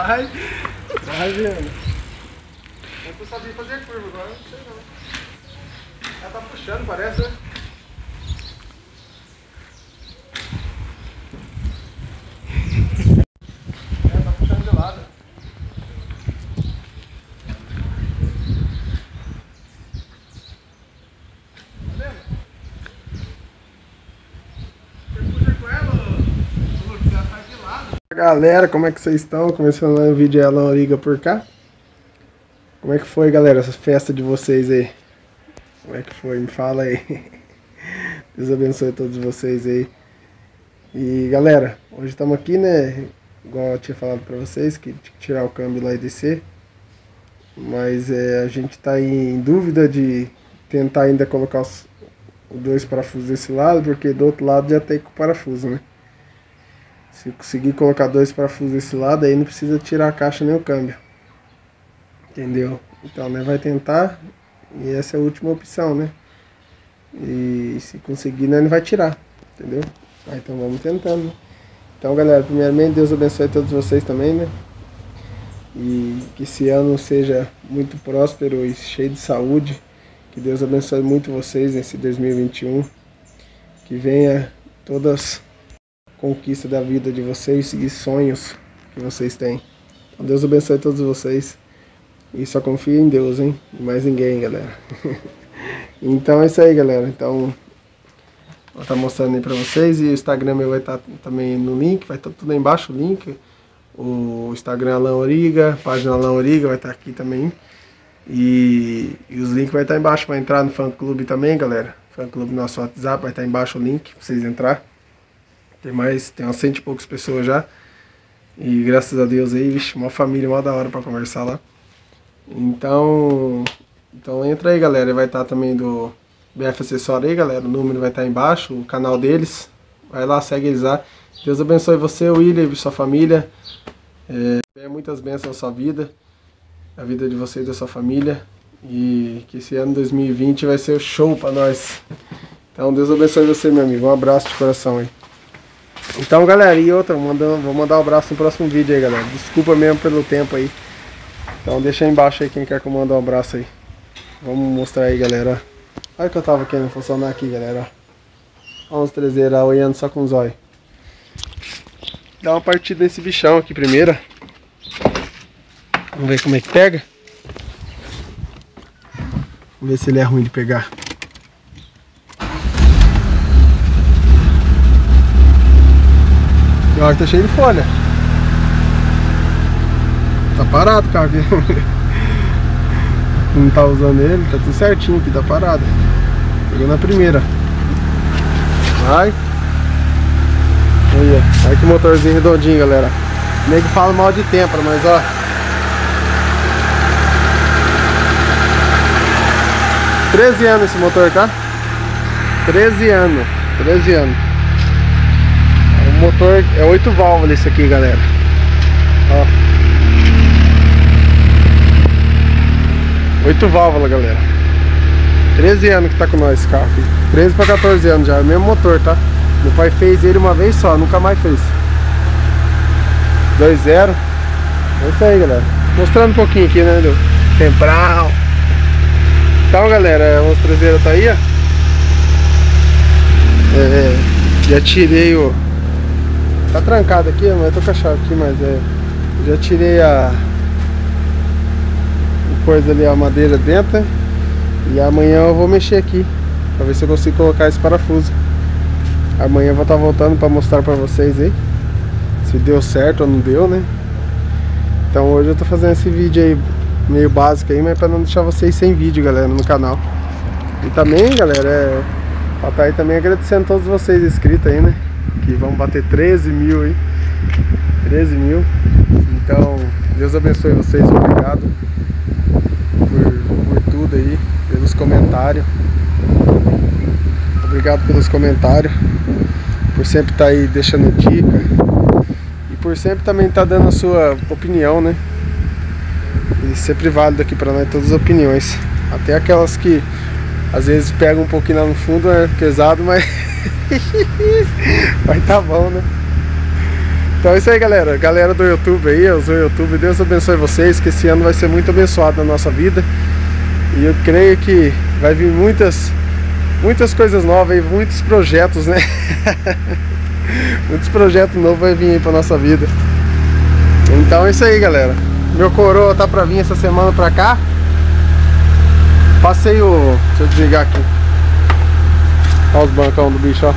Vai vendo. Mas tu sabia fazer curva, agora não sei não. Ela tá puxando, parece, né? Ela tá puxando de lado. Tá vendo? Você puxa com ela, Lucas, ela tá de lado. Galera, como é que vocês estão? Começando o vídeo aí, a Loriga por cá. Como é que foi, galera, essa festa de vocês aí? Como é que foi? Me fala aí. Deus abençoe todos vocês aí. E galera, hoje estamos aqui, né? Igual eu tinha falado pra vocês, que tinha que tirar o câmbio lá e descer. Mas a gente tá em dúvida de tentar ainda colocar os dois parafusos desse lado, porque do outro lado já tem com o parafuso, né? Se conseguir colocar dois parafusos desse lado, aí não precisa tirar a caixa nem o câmbio. Entendeu? Então, né, vai tentar, e essa é a última opção, né? E se conseguir, né, não vai tirar, entendeu? Então vamos tentando, né? Então, galera, primeiramente, Deus abençoe todos vocês também, né? E que esse ano seja muito próspero e cheio de saúde. Que Deus abençoe muito vocês nesse 2021. Que venha todas as conquistas da vida de vocês e sonhos que vocês têm. Então, Deus abençoe todos vocês. E só confia em Deus, hein? E mais ninguém, galera. Então é isso aí, galera. Então, vou estar mostrando aí pra vocês. E o Instagram meu vai estar também no link. Vai estar tudo aí embaixo o link. O Instagram Alan Origa, a página Alan Origa vai estar aqui também. E os links vai estar embaixo. Vai entrar no fã clube também, galera. Fã clube no nosso WhatsApp. Vai estar embaixo o link pra vocês entrar. Tem umas 100 e poucas pessoas já. E graças a Deus aí, vixe, uma família, uma da hora pra conversar lá. Então entra aí, galera. Vai estar também do BF Acessório aí, galera. O número vai estar embaixo, o canal deles. Vai lá, segue eles lá. Deus abençoe você, William, e sua família. Tenha muitas bênçãos na sua vida, a vida de você e da sua família. E que esse ano 2020 vai ser o show pra nós. Então Deus abençoe você, meu amigo. Um abraço de coração aí. Então, galera, e outra, vou mandar um abraço no próximo vídeo aí, galera. Desculpa mesmo pelo tempo aí. Então deixa aí embaixo aí quem quer que eu mande um abraço aí. Vamos mostrar aí, galera. Olha que eu tava querendo funcionar aqui, galera. Olha uns traseiros olhando só com os olhos. Dá uma partida nesse bichão aqui primeiro. Vamos ver como é que pega. Vamos ver se ele é ruim de pegar. E olha que tá cheio de folha. Tá parado o carro aqui. Não tá usando ele, tá tudo certinho aqui, tá parado. Pegou na primeira. Vai. Olha que motorzinho redondinho, galera. O nego fala mal de tempra, mas ó. $13 anos esse motor, tá? 13 anos. 13 anos. O motor é 8 válvulas esse aqui, galera. Ó. 8 válvulas, galera. 13 anos que tá com nós esse carro aqui. 13 para 14 anos já, é o mesmo motor, tá? Meu pai fez ele uma vez só, nunca mais fez. 2.0. É isso aí, galera. Mostrando um pouquinho aqui, né, do Tempral. Então, galera, os traseiros tá aí, ó. Já tirei o... Tá trancado aqui, mas eu tô com a chave aqui, mas já tirei a... coisa ali, a madeira dentro, né? E amanhã eu vou mexer aqui pra ver se eu consigo colocar esse parafuso. Amanhã eu vou estar voltando pra mostrar pra vocês aí se deu certo ou não deu, né? Então hoje eu tô fazendo esse vídeo aí meio básico aí, mas pra não deixar vocês sem vídeo, galera, no canal. E também, galera, pra tá aí também agradecendo a todos vocês inscritos aí, né? Que vamos bater 13 mil aí. 13 mil. Então, Deus abençoe vocês, obrigado por tudo aí, pelos comentários. Obrigado pelos comentários, por sempre estar aí deixando dica e por sempre também estar dando a sua opinião, né? E sempre válido aqui para nós todas as opiniões, até aquelas que às vezes pegam um pouquinho lá no fundo, é pesado, mas vai tá bom, né? Então é isso aí, galera. Galera do YouTube aí, os do YouTube, Deus abençoe vocês, que esse ano vai ser muito abençoado na nossa vida. E eu creio que vai vir muitas coisas novas aí, muitos projetos, né? Muitos projetos novos vai vir aí pra nossa vida. Então é isso aí, galera. Meu coroa tá pra vir essa semana pra cá. Passei o... Deixa eu desligar aqui. Olha os bancão do bicho, ó.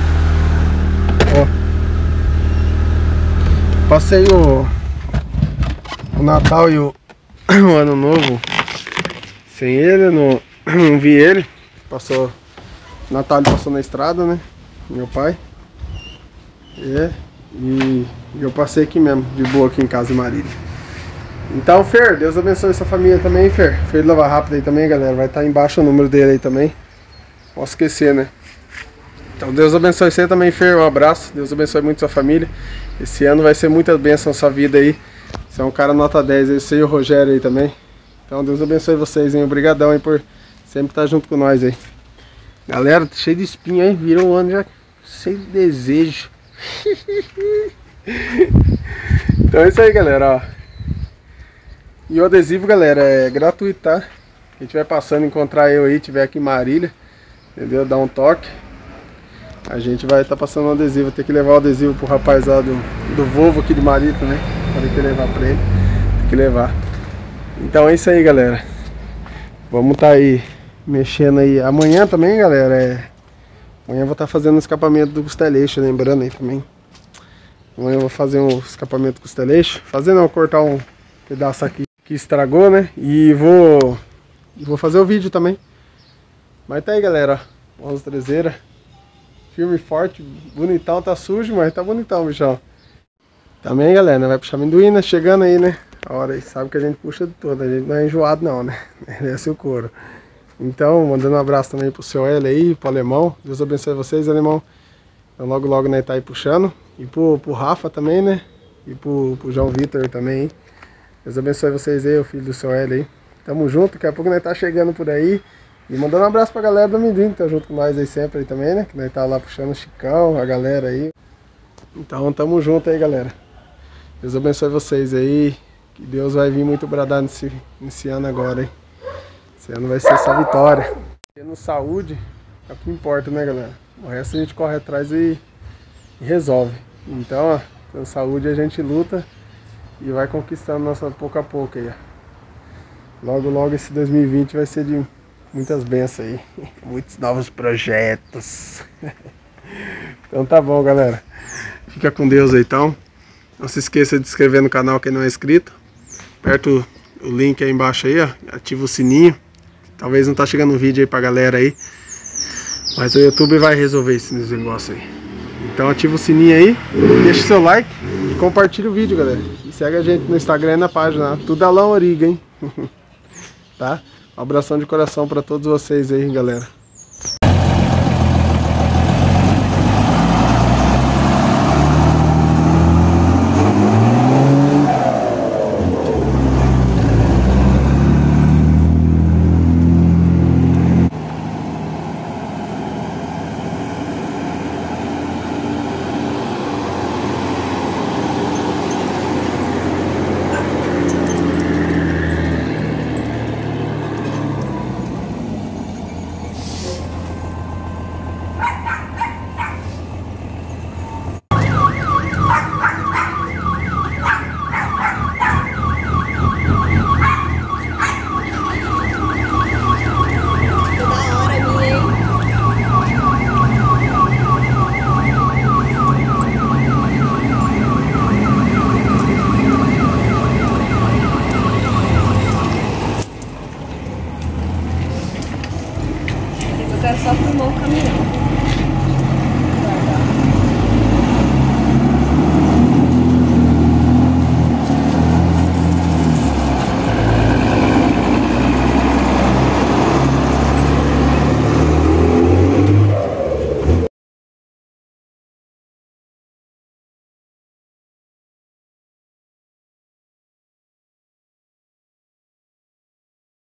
Passei o Natal e o Ano Novo sem ele, não vi ele. Passou o Natal, ele passou na estrada, né? Meu pai. E eu passei aqui mesmo, de boa aqui em casa em Marília. Então, Fer, Deus abençoe essa família também, Fer. Fer de Lava Rápida aí também, galera. Vai estar embaixo o número dele aí também. Posso esquecer, né? Então, Deus abençoe você também, Fer. Um abraço. Deus abençoe muito sua família. Esse ano vai ser muita bênção na sua vida aí. Você é um cara nota 10 aí, você e o Rogério aí também. Então, Deus abençoe vocês, hein? Obrigadão aí por sempre estar junto com nós aí. Galera, cheio de espinho, hein? Virou um ano já cheio de desejo. Então é isso aí, galera, ó. E o adesivo, galera, é gratuito, tá? Quem estiver passando, encontrar eu aí, estiver aqui em Marília, entendeu? Dá um toque. A gente vai estar passando um adesivo. Tem que levar o adesivo pro rapaz lá do Volvo aqui de Marília também. Pode que levar pra ele. Tem que levar. Então é isso aí, galera. Vamos tá aí mexendo aí. Amanhã também, galera, amanhã eu vou estar fazendo o escapamento do costeleixo, lembrando aí também. Amanhã eu vou fazer um escapamento do costeleixo. Cortar um pedaço aqui que estragou, né? E vou fazer o vídeo também. Mas tá aí, galera, ó. Mãos traseira. Firme e forte, bonitão, tá sujo, mas tá bonitão, bichão. Também, galera, vai puxar amendoim, né? Chegando aí, né? A hora aí, sabe que a gente puxa de tudo, a gente não é enjoado não, né? Esse é o couro. Então, mandando um abraço também pro seu L aí, pro Alemão. Deus abençoe vocês, Alemão. Então, logo, né, tá aí puxando. E pro Rafa também, né? E pro João Vitor também, hein? Deus abençoe vocês aí, o filho do seu L aí. Tamo junto, daqui a pouco nós tá chegando por aí. E mandando um abraço pra galera do Amendoim, que tá junto com nós aí sempre aí também, né? Que nós tá lá puxando o Chicão, a galera aí. Então tamo junto aí, galera. Deus abençoe vocês aí. Que Deus vai vir muito bradar nesse ano agora, hein? Esse ano vai ser essa vitória. Tendo saúde é o que importa, né, galera? O resto a gente corre atrás e resolve. Então, ó, com saúde a gente luta e vai conquistando nossa pouco a pouco aí, ó. Logo esse 2020 vai ser de muitas bênçãos aí, muitos novos projetos. Então tá bom, galera. Fica com Deus aí, então. Não se esqueça de se inscrever no canal quem não é inscrito. Aperta o link aí embaixo aí, ó. Ativa o sininho. Talvez não tá chegando um vídeo aí pra galera aí, mas o YouTube vai resolver esse negócio aí. Então ativa o sininho aí, deixa o seu like e compartilha o vídeo, galera. E segue a gente no Instagram e na página, tudo Alan Origa, hein? Tá? Um abração de coração pra todos vocês aí, galera.